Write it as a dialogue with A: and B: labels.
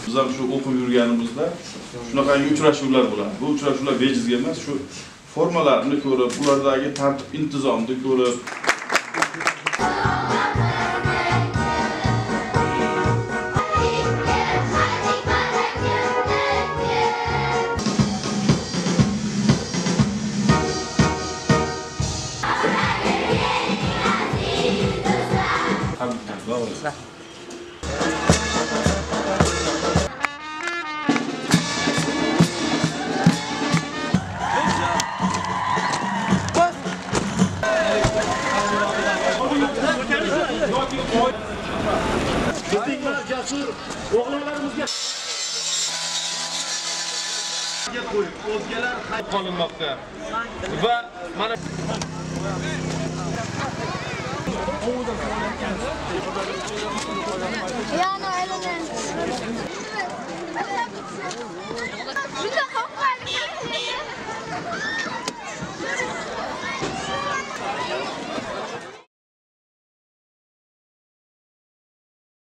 A: Biz ham shu o'qib yurganimizda shunaqangi uchrashuvlar bo'ladi. Bu uchrashuvlar bejizga emas, shu formalarni ko'rib, ulardagi tartib intizomni ko'rib
B: Bizning jasur o'g'illarimizga qo'yib, o'zgalar qolinmoqda. Va mana
C: Yani aynen. Şurada kalk var.